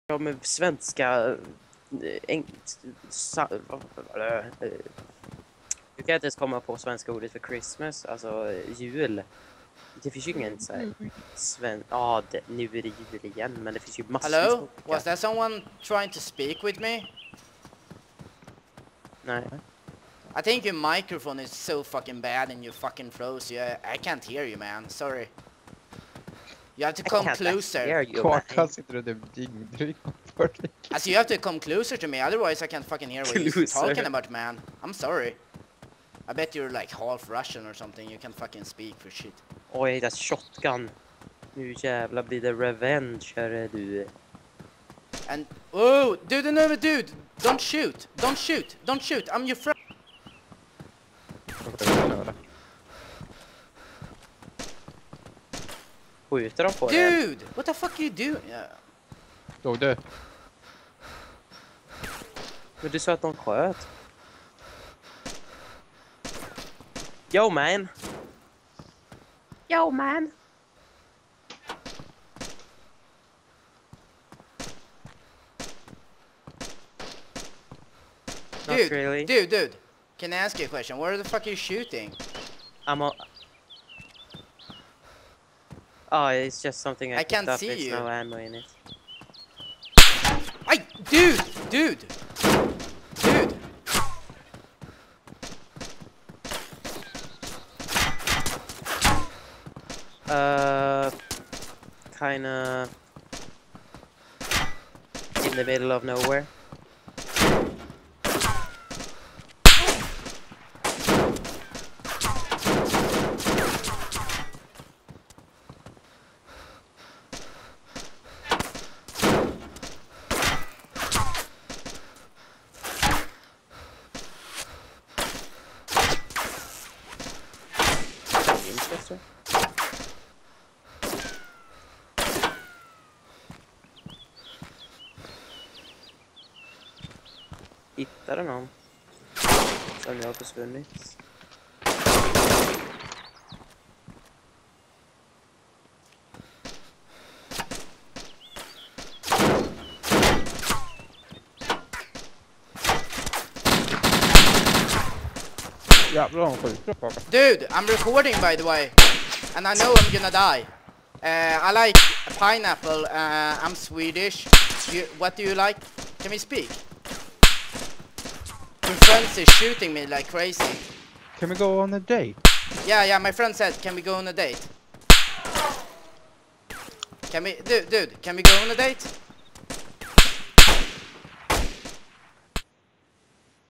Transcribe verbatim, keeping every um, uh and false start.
Med svenska eng, sa, du kan inte ens komma på svenska ordet för Christmas, alltså jul. Det finns ju ingen så här sven ja, det, nu är det jul igen, men det finns ju massor. Hello? Was there someone trying to speak with me? Nej. I think your microphone is so fucking bad and you fucking froze. You, I can't hear you, man. Sorry. You have to come closer. Kvartal sitter du där jingdryck för dig. Alltså, you have to come closer to me, otherwise I can't fucking hear what you're talking about, man. I'm sorry. I bet you're like half Russian or something. You can't fucking speak for shit. Oj, det är shotgun. Nu jävlar blir det revenge, här du. And oh, dude, no, dude, don't shoot, don't shoot, don't shoot. I'm your friend. Skjuter de på Dude, det? what the fuck are you doing? Yeah. Dog du? Men du sa att de sköt. Yo man. Yo man. Not Dude, really. dude, dude. Can I ask you a question? Where the fuck are you shooting? I'm a... Oh, it's just something I, I can't up. see It's you. no ammo in it. I, dude, dude, dude. Uh, kinda in the middle of nowhere. Winchester. Hittade någon som jag har försvunnit. Jävlar, de skjuter på. Dude, I'm recording by the way, and I know I'm gonna die. Uh, I like pineapple. Uh, I'm Swedish. You, what do you like? Can we speak? My friends is shooting me like crazy. Can we go on a date? Yeah, yeah. My friend said, "Can we go on a date?" Can we, dude, dude? Can we go on a date?